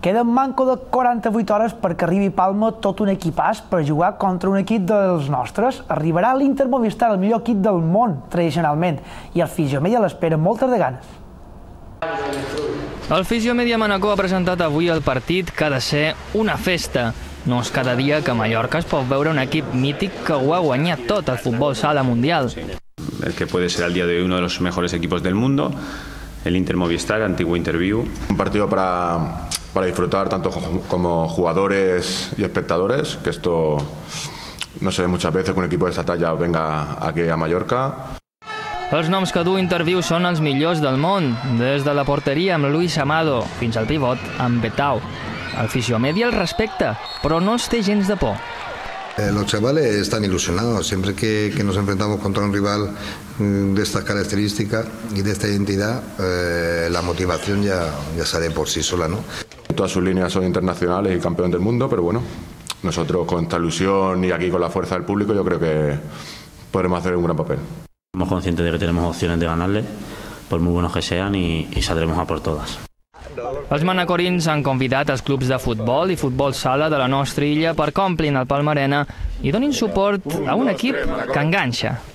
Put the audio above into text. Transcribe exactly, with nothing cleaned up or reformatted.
Queden manco de quaranta-vuit hores perquè arribi a Palma tot un equipàs per jugar contra un equip dels nostres. Arribarà l'Inter Movistar, el millor equip del món, tradicionalment, i el Fisiomèdia l'espera moltes de ganes. El Fisiomèdia Manacor ha presentat avui el partit que ha de ser una festa. No és cada dia que a Mallorca es pot veure un equip mític que ho ha guanyat tot al futbol sala mundial. El que puede ser al día de hoy uno de los mejores equipos del mundo, el Inter Movistar, antiguo Interview. Un partido para, para disfrutar tanto como jugadores y espectadores, que esto no se ve muchas veces que un equipo de esta talla venga aquí a Mallorca. Els noms que du Interview són els millors del món, des de la porteria amb Luis Amado fins al pivot amb Betao. El Fisiomèdia el respecta, però no els té gens de por. Eh, los chavales están ilusionados. Siempre que, que nos enfrentamos contra un rival de estas características y de esta identidad, eh, la motivación ya, ya sale por sí sola, ¿no? Todas sus líneas son internacionales y campeón del mundo, pero bueno, nosotros con esta ilusión y aquí con la fuerza del público yo creo que podremos hacer un gran papel. Somos conscientes de que tenemos opciones de ganarle, por muy buenos que sean, y, y saldremos a por todas. Els manacorins han convidat els clubs de futbol i futbol sala de la nostra illa per que omplin el Palma Arena i donin suport a un equip que enganxa.